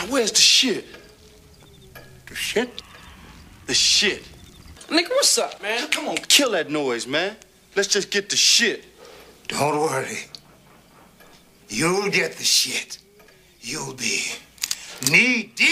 where's the shit? The shit? The shit. Nigga, what's up, man? Come on, kill that noise, man. Let's just get the shit. Don't worry. You'll get the shit. You'll be knee deep